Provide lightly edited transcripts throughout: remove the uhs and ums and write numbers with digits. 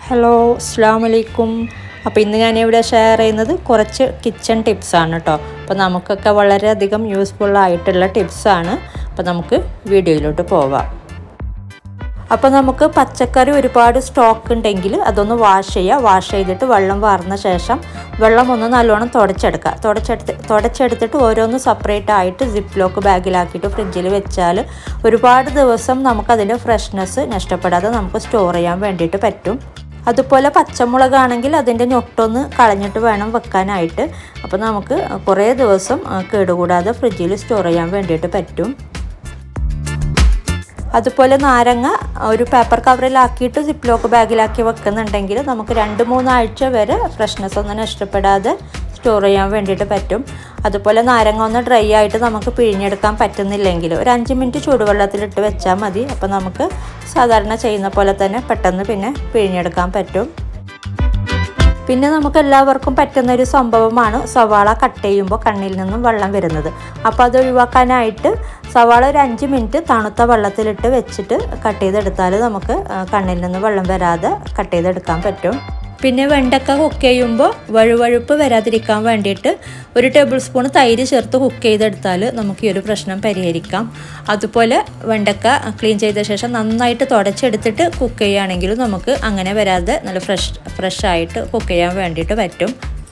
Hello അസ്സലാമു അലൈക്കും. അപ്പോൾ ഇന്ന് ഞാനിവിടെ ഷെയർ ചെയ്യുന്നത് കുറച്ച് കിച്ചൺ ടിപ്സാണ് കേട്ടോ. അപ്പോൾ നമുക്കൊക്കെ വളരെയധികം യൂസ്ഫുള്ളായിട്ടുള്ള ടിപ്സാണ്. അപ്പോൾ നമുക്ക് വീഡിയോയിലോട്ട് പോവാം. അപ്പോൾ നമുക്ക് പച്ചക്കറി ഒരുപാട് സ്റ്റോക്ക് ഉണ്ടെങ്കിൽ അതൊന്ന് വാഷ് ചെയ്തിട്ട് വെള്ളം വാർന്ന ശേഷം വെള്ളം ഒന്ന് നല്ലോണം തുടച്ചെടുത്തിട്ട് ഓരോന്ന് സെപ്പറേറ്റ് ആയിട്ട് സിപ്പ് ലോക്ക് ബാഗിലാക്കിയിട്ട് ഫ്രിഡ്ജിൽ വെച്ചാൽ ഒരുപാട് ദിവസം നമുക്കതിൻ്റെ ഫ്രഷ്നെസ് നഷ്ടപ്പെടാതെ നമുക്ക് സ്റ്റോർ ചെയ്യാൻ വേണ്ടിയിട്ട് പറ്റും. അതുപോലെ പച്ചമുളകാണെങ്കിൽ അതിൻ്റെ ഞൊട്ടൊന്ന് കളഞ്ഞിട്ട് വേണം വെക്കാനായിട്ട്. അപ്പോൾ നമുക്ക് കുറേ ദിവസം കേടുകൂടാതെ ഫ്രിഡ്ജിൽ സ്റ്റോർ ചെയ്യാൻ വേണ്ടിയിട്ട് പറ്റും. അതുപോലെ നാരങ്ങ ഒരു പേപ്പർ കവറിലാക്കിയിട്ട് സിപ്പ് ലോക്ക് ബാഗിലാക്കി വെക്കുന്നുണ്ടെങ്കിൽ നമുക്ക് 2-3 ആഴ്ച വരെ ഫ്രഷ്നെസ് ഒന്നും നഷ്ടപ്പെടാതെ സ്റ്റോർ ചെയ്യാൻ വേണ്ടിയിട്ട് പറ്റും. അതുപോലെ നാരങ്ങ ഒന്ന് ഡ്രൈ ആയിട്ട് നമുക്ക് പിഴിഞ്ഞെടുക്കാൻ പറ്റുന്നില്ലെങ്കിൽ ഒരു 5 മിനിറ്റ് ചൂടുവെള്ളത്തിലിട്ട് വെച്ചാൽ മതി. അപ്പോൾ നമുക്ക് സാധാരണ ചെയ്യുന്ന പോലെ തന്നെ പെട്ടെന്ന് പിന്നെ പിഴിഞ്ഞെടുക്കാൻ പറ്റും. പിന്നെ നമുക്ക് എല്ലാവർക്കും പറ്റുന്നൊരു സംഭവമാണ് സവാള കട്ട് ചെയ്യുമ്പോൾ കണ്ണിൽ നിന്നും വെള്ളം വരുന്നത്. അപ്പോൾ അത് ഒഴിവാക്കാനായിട്ട് സവാള ഒരു 5 മിനിറ്റ് തണുത്ത വെള്ളത്തിലിട്ട് വെച്ചിട്ട് കട്ട് ചെയ്തെടുത്താൽ നമുക്ക് കണ്ണിൽ നിന്ന് വെള്ളം വരാതെ കട്ട് ചെയ്തെടുക്കാൻ പറ്റും. പിന്നെ വെണ്ടക്ക കുക്ക് ചെയ്യുമ്പോൾ വഴുവഴുപ്പ് വരാതിരിക്കാൻ വേണ്ടിയിട്ട് 1 ടേബിൾ സ്പൂൺ തൈര് ചേർത്ത് കുക്ക് ചെയ്തെടുത്താൽ നമുക്ക് ഈ ഒരു പ്രശ്നം പരിഹരിക്കാം. അതുപോലെ വെണ്ടക്ക ക്ലീൻ ചെയ്ത ശേഷം നന്നായിട്ട് തുടച്ചെടുത്തിട്ട് കുക്ക് ചെയ്യുകയാണെങ്കിലും നമുക്ക് അങ്ങനെ വരാതെ നല്ല ഫ്രഷായിട്ട് കുക്ക് ചെയ്യാൻ വേണ്ടിയിട്ട് പറ്റും.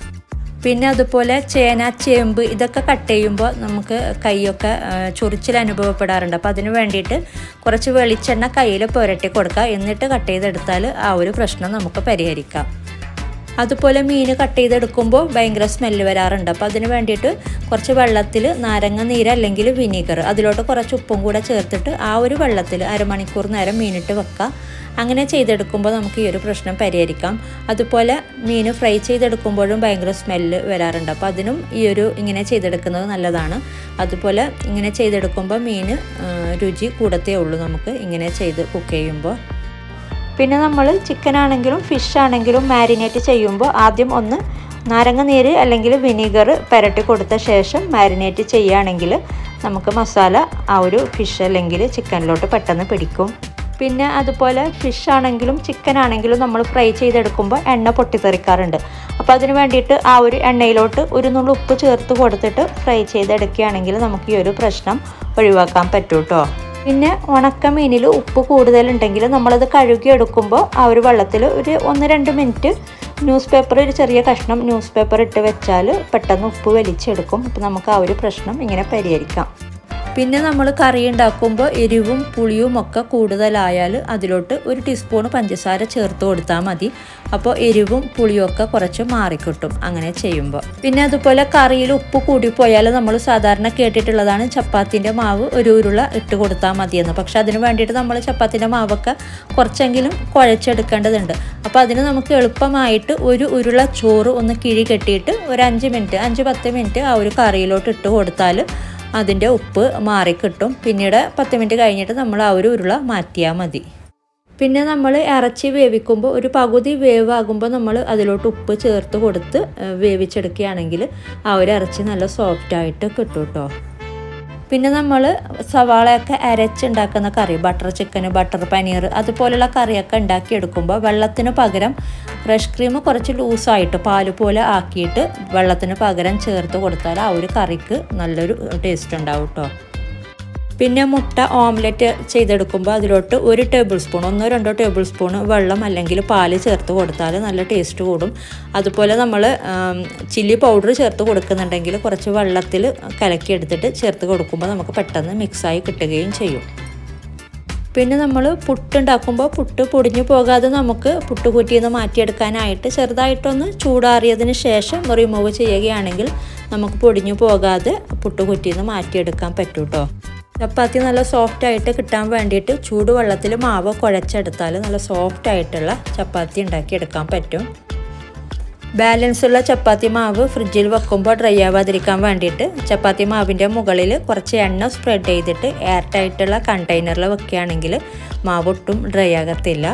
പിന്നെ അതുപോലെ ചേന, ചേമ്പ് ഇതൊക്കെ കട്ട് ചെയ്യുമ്പോൾ നമുക്ക് കൈയൊക്കെ ചൊറിച്ചിൽ അനുഭവപ്പെടാറുണ്ട്. അപ്പോൾ അതിന് വേണ്ടിയിട്ട് കുറച്ച് വെളിച്ചെണ്ണ കയ്യിൽ പുരട്ടി കൊടുക്കുക. എന്നിട്ട് കട്ട് ചെയ്തെടുത്താൽ ആ ഒരു പ്രശ്നം നമുക്ക് പരിഹരിക്കാം. അതുപോലെ മീൻ കട്ട് ചെയ്തെടുക്കുമ്പോൾ ഭയങ്കര സ്മെല്ല് വരാറുണ്ട്. അപ്പോൾ അതിന് വേണ്ടിയിട്ട് കുറച്ച് വെള്ളത്തിൽ നാരങ്ങ നീര് അല്ലെങ്കിൽ വിനീഗർ അതിലോട്ട് കുറച്ച് ഉപ്പും കൂടെ ചേർത്തിട്ട് ആ ഒരു വെള്ളത്തിൽ അരമണിക്കൂർ നേരം മീനിട്ട് വെക്കുക. അങ്ങനെ ചെയ്തെടുക്കുമ്പോൾ നമുക്ക് ഈ ഒരു പ്രശ്നം പരിഹരിക്കാം. അതുപോലെ മീൻ ഫ്രൈ ചെയ്തെടുക്കുമ്പോഴും ഭയങ്കര സ്മെല്ല് വരാറുണ്ട്. അപ്പോൾ അതിനും ഇങ്ങനെ ചെയ്തെടുക്കുന്നത് നല്ലതാണ്. അതുപോലെ ഇങ്ങനെ ചെയ്തെടുക്കുമ്പോൾ മീൻ രുചി കൂടത്തേ ഉള്ളൂ നമുക്ക് ഇങ്ങനെ ചെയ്ത് കുക്ക് ചെയ്യുമ്പോൾ. പിന്നെ നമ്മൾ ചിക്കൻ ആണെങ്കിലും ഫിഷ് ആണെങ്കിലും മാരിനേറ്റ് ചെയ്യുമ്പോൾ ആദ്യം ഒന്ന് നാരങ്ങ നീര് അല്ലെങ്കിൽ വിനീഗർ പുരട്ടി കൊടുത്ത ശേഷം മാരിനേറ്റ് ചെയ്യുകയാണെങ്കിൽ നമുക്ക് മസാല ആ ഒരു ഫിഷ് അല്ലെങ്കിൽ ചിക്കനിലോട്ട് പെട്ടെന്ന് പിടിക്കും. പിന്നെ അതുപോലെ ഫിഷ് ആണെങ്കിലും ചിക്കൻ ആണെങ്കിലും നമ്മൾ ഫ്രൈ ചെയ്തെടുക്കുമ്പോൾ എണ്ണ പൊട്ടിത്തെറിക്കാറുണ്ട്. അപ്പോൾ അതിന് വേണ്ടിയിട്ട് ആ ഒരു എണ്ണയിലോട്ട് ഒരു നുള്ളു ഉപ്പ് ചേർത്ത് കൊടുത്തിട്ട് ഫ്രൈ ചെയ്തെടുക്കുകയാണെങ്കിൽ നമുക്ക് ഈ ഒരു പ്രശ്നം ഒഴിവാക്കാൻ പറ്റും കേട്ടോ. പിന്നെ ഉണക്ക മീനിൽ ഉപ്പ് കൂടുതലുണ്ടെങ്കിൽ നമ്മളത് കഴുകിയെടുക്കുമ്പോൾ ആ ഒരു വെള്ളത്തിൽ ഒരു 1-2 മിനിറ്റ് ഒരു ചെറിയ കഷ്ണം ന്യൂസ് പേപ്പർ ഇട്ട് വെച്ചാൽ പെട്ടെന്ന് ഉപ്പ് വലിച്ചെടുക്കും. അപ്പോൾ നമുക്ക് ആ ഒരു പ്രശ്നം ഇങ്ങനെ പരിഹരിക്കാം. പിന്നെ നമ്മൾ കറി ഉണ്ടാക്കുമ്പോൾ എരിവും പുളിയും ഒക്കെ കൂടുതലായാൽ അതിലോട്ട് 1 ടീസ്പൂൺ പഞ്ചസാര ചേർത്ത് കൊടുത്താൽ മതി. അപ്പോൾ എരിവും പുളിയും ഒക്കെ കുറച്ച് മാറിക്കിട്ടും അങ്ങനെ ചെയ്യുമ്പോൾ. പിന്നെ അതുപോലെ കറിയിൽ ഉപ്പ് കൂടിപ്പോയാൽ നമ്മൾ സാധാരണ കേട്ടിട്ടുള്ളതാണ് ചപ്പാത്തിൻ്റെ മാവ് ഒരു ഉരുള ഇട്ട് കൊടുത്താൽ മതിയെന്ന്. പക്ഷെ അതിന് വേണ്ടിയിട്ട് നമ്മൾ ചപ്പാത്തിൻ്റെ മാവൊക്കെ കുറച്ചെങ്കിലും കുഴച്ചെടുക്കേണ്ടതുണ്ട്. അപ്പോൾ അതിന് നമുക്ക് എളുപ്പമായിട്ട് ഒരു ഉരുള ചോറ് ഒന്ന് കിഴി കെട്ടിയിട്ട് ഒരു 5-10 മിനിറ്റ് ആ ഒരു കറിയിലോട്ട് ഇട്ട് കൊടുത്താൽ അതിൻ്റെ ഉപ്പ് മാറിക്കിട്ടും. പിന്നീട് 10 മിനിറ്റ് കഴിഞ്ഞിട്ട് നമ്മൾ ആ ഒരു ഉരുള മാറ്റിയാൽ മതി. പിന്നെ നമ്മൾ ഇറച്ചി വേവിക്കുമ്പോൾ ഒരു പകുതി വേവാകുമ്പോൾ നമ്മൾ അതിലോട്ട് ഉപ്പ് ചേർത്ത് കൊടുത്ത് വേവിച്ചെടുക്കുകയാണെങ്കിൽ ആ ഒരു ഇറച്ചി നല്ല സോഫ്റ്റായിട്ട് കിട്ടും കേട്ടോ. പിന്നെ നമ്മൾ സവാളയൊക്കെ അരച്ചുണ്ടാക്കുന്ന കറി, ബട്ടർ ചിക്കൻ, ബട്ടർ പനീർ അതുപോലുള്ള കറിയൊക്കെ ഉണ്ടാക്കിയെടുക്കുമ്പോൾ വെള്ളത്തിന് പകരം ഫ്രഷ് ക്രീം കുറച്ച് ലൂസായിട്ട് പാല് പോലെ ആക്കിയിട്ട് വെള്ളത്തിന് പകരം ചേർത്ത് കൊടുത്താൽ ആ ഒരു കറിക്ക് നല്ലൊരു ടേസ്റ്റ് ഉണ്ടാവും കേട്ടോ. പിന്നെ മുട്ട ഓംലെറ്റ് ചെയ്തെടുക്കുമ്പോൾ അതിലോട്ട് 1 ടേബിൾ സ്പൂൺ 1-2 ടേബിൾ സ്പൂൺ വെള്ളം അല്ലെങ്കിൽ പാല് ചേർത്ത് കൊടുത്താൽ നല്ല ടേസ്റ്റ് കൂടും. അതുപോലെ നമ്മൾ ചില്ലി പൗഡർ ചേർത്ത് കൊടുക്കുന്നുണ്ടെങ്കിൽ കുറച്ച് വെള്ളത്തിൽ കലക്കിയെടുത്തിട്ട് ചേർത്ത് കൊടുക്കുമ്പോൾ നമുക്ക് പെട്ടെന്ന് മിക്സായി കിട്ടുകയും ചെയ്യും. പിന്നെ നമ്മൾ പുട്ടുണ്ടാക്കുമ്പോൾ പുട്ട് പൊടിഞ്ഞു പോകാതെ നമുക്ക് പുട്ടുകുറ്റിയിൽ നിന്ന് മാറ്റിയെടുക്കാനായിട്ട് ചെറുതായിട്ടൊന്ന് ചൂടാറിയതിന് ശേഷം റിമൂവ് ചെയ്യുകയാണെങ്കിൽ നമുക്ക് പൊടിഞ്ഞു പോകാതെ പുട്ടുകുറ്റിയിൽ നിന്ന് മാറ്റിയെടുക്കാൻ പറ്റും കേട്ടോ. ചപ്പാത്തി നല്ല സോഫ്റ്റായിട്ട് കിട്ടാൻ വേണ്ടിയിട്ട് ചൂടുവെള്ളത്തിൽ മാവ് കുഴച്ചെടുത്താൽ നല്ല സോഫ്റ്റായിട്ടുള്ള ചപ്പാത്തി ഉണ്ടാക്കിയെടുക്കാൻ പറ്റും. ബാലൻസുള്ള ചപ്പാത്തി മാവ് ഫ്രിഡ്ജിൽ വെക്കുമ്പോൾ ഡ്രൈ ആവാതിരിക്കാൻ വേണ്ടിയിട്ട് ചപ്പാത്തി മാവിൻ്റെ മുകളിൽ കുറച്ച് എണ്ണ സ്പ്രെഡ് ചെയ്തിട്ട് എയർ ടൈറ്റുള്ള കണ്ടെയ്നറിൽ വെക്കുകയാണെങ്കിൽ മാവ് ഒട്ടും ഡ്രൈ ആകത്തില്ല.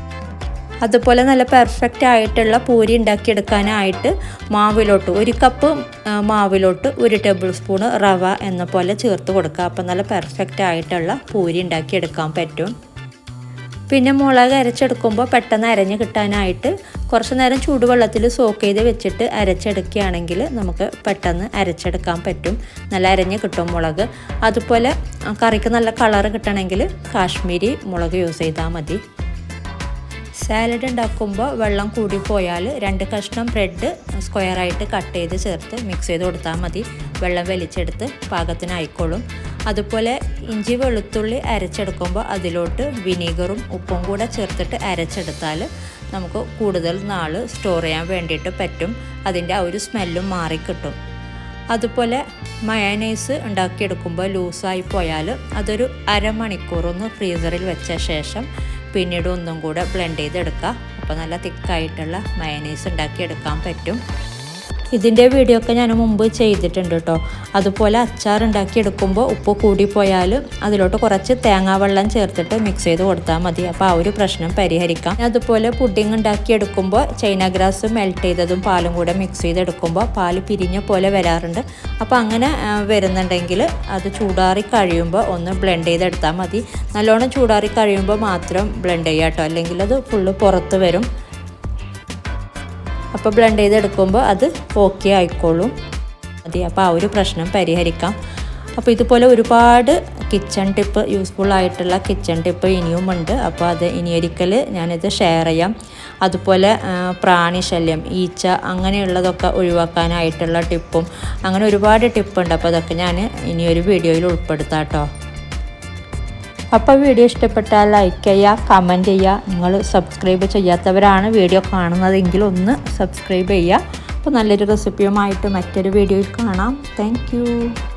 അതുപോലെ നല്ല പെർഫെക്റ്റ് ആയിട്ടുള്ള പൂരി ഉണ്ടാക്കിയെടുക്കാനായിട്ട് മാവിലോട്ട് 1 കപ്പ് മാവിലോട്ട് 1 ടേബിൾ സ്പൂൺ റവ എന്ന പോലെ ചേർത്ത് കൊടുക്കുക. അപ്പോൾ നല്ല പെർഫെക്റ്റ് ആയിട്ടുള്ള പൂരി ഉണ്ടാക്കിയെടുക്കാൻ പറ്റും. പിന്നെ മുളക് അരച്ചെടുക്കുമ്പോൾ പെട്ടെന്ന് അരഞ്ഞ് കിട്ടാനായിട്ട് കുറച്ച് നേരം ചൂടുവെള്ളത്തിൽ സോക്ക് ചെയ്ത് വെച്ചിട്ട് അരച്ചെടുക്കുകയാണെങ്കിൽ നമുക്ക് പെട്ടെന്ന് അരച്ചെടുക്കാൻ പറ്റും. നല്ല അരഞ്ഞ് കിട്ടും മുളക്. അതുപോലെ കറിക്ക് നല്ല കളർ കിട്ടണമെങ്കിൽ കാശ്മീരി മുളക് യൂസ് ചെയ്താൽ മതി. സാലഡ് ഉണ്ടാക്കുമ്പോൾ വെള്ളം കൂടിപ്പോയാൽ 2 കഷ്ണം ബ്രെഡ് സ്ക്വയറായിട്ട് കട്ട് ചെയ്ത് ചേർത്ത് മിക്സ് ചെയ്ത് കൊടുത്താൽ മതി. വെള്ളം വലിച്ചെടുത്ത് പാകത്തിനായിക്കോളും. അതുപോലെ ഇഞ്ചി വെളുത്തുള്ളി അരച്ചെടുക്കുമ്പോൾ അതിലോട്ട് വിനീഗറും ഉപ്പും കൂടെ ചേർത്തിട്ട് അരച്ചെടുത്താൽ നമുക്ക് കൂടുതൽ നാൾ സ്റ്റോർ ചെയ്യാൻ വേണ്ടിയിട്ട് പറ്റും. അതിൻ്റെ ആ ഒരു സ്മെല്ലും മാറിക്കിട്ടും. അതുപോലെ മയോനൈസ് ഉണ്ടാക്കിയെടുക്കുമ്പോൾ ലൂസായി പോയാൽ അതൊരു അരമണിക്കൂറൊന്ന് ഫ്രീസറിൽ വെച്ച ശേഷം പിന്നീട് ഒന്നും കൂടെ ബ്ലെൻഡ് ചെയ്തെടുക്കുക. അപ്പോൾ നല്ല തിക്കായിട്ടുള്ള മയോനൈസ് ഉണ്ടാക്കിയെടുക്കാൻ പറ്റും. ഇതിൻ്റെ വീഡിയോ ഒക്കെ ഞാൻ മുമ്പ് ചെയ്തിട്ടുണ്ട് കേട്ടോ. അതുപോലെ അച്ചാർ ഉണ്ടാക്കിയെടുക്കുമ്പോൾ ഉപ്പ് കൂടിപ്പോയാൽ അതിലോട്ട് കുറച്ച് തേങ്ങാവെള്ളം ചേർത്തിട്ട് മിക്സ് ചെയ്ത് കൊടുത്താൽ മതി. അപ്പോൾ ആ ഒരു പ്രശ്നം പരിഹരിക്കാം. അതുപോലെ പുഡിംഗ് ഉണ്ടാക്കിയെടുക്കുമ്പോൾ ചൈന ഗ്രാസ് മെൽറ്റ് ചെയ്തതും പാലും കൂടെ മിക്സ് ചെയ്തെടുക്കുമ്പോൾ പാല് പിരിഞ്ഞ പോലെ വരാറുണ്ട്. അപ്പോൾ അങ്ങനെ വരുന്നുണ്ടെങ്കിൽ അത് ചൂടാറി കഴിയുമ്പോൾ ഒന്ന് ബ്ലെൻഡ് ചെയ്തെടുത്താൽ മതി. നല്ലോണം ചൂടാറി കഴിയുമ്പോൾ മാത്രം ബ്ലെൻഡ് ചെയ്യുക കേട്ടോ, അല്ലെങ്കിൽ അത് ഫുള്ള് പുറത്ത് വരും. അപ്പോൾ ബ്ലെൻഡ് ചെയ്തെടുക്കുമ്പോൾ അത് ഓക്കെ ആയിക്കോളും മതി. അപ്പോൾ ആ ഒരു പ്രശ്നം പരിഹരിക്കാം. അപ്പോൾ ഇതുപോലെ ഒരുപാട് കിച്ചൺ ടിപ്പ്, യൂസ്ഫുൾ ആയിട്ടുള്ള കിച്ചൺ ടിപ്പ് ഇനിയുമുണ്ട്. അപ്പോൾ അത് ഇനിയൊരിക്കൽ ഞാനിത് ഷെയർ ചെയ്യാം. അതുപോലെ പ്രാണിശല്യം, ഈച്ച അങ്ങനെയുള്ളതൊക്കെ ഒഴിവാക്കാനായിട്ടുള്ള ടിപ്പും അങ്ങനെ ഒരുപാട് ടിപ്പുണ്ട്. അപ്പോൾ അതൊക്കെ ഞാൻ ഇനിയൊരു വീഡിയോയിൽ ഉൾപ്പെടുത്താം കേട്ടോ. അപ്പോൾ വീഡിയോ ഇഷ്ടപ്പെട്ടാൽ ലൈക്ക് ചെയ്യുക, കമൻറ്റ് ചെയ്യുക. നിങ്ങൾ സബ്സ്ക്രൈബ് ചെയ്യാത്തവരാണ് വീഡിയോ കാണുന്നതെങ്കിൽ ഒന്ന് സബ്സ്ക്രൈബ് ചെയ്യുക. അപ്പോൾ നല്ലൊരു റെസിപ്പിയുമായിട്ട് മറ്റൊരു വീഡിയോയിൽ കാണാം. Thank U.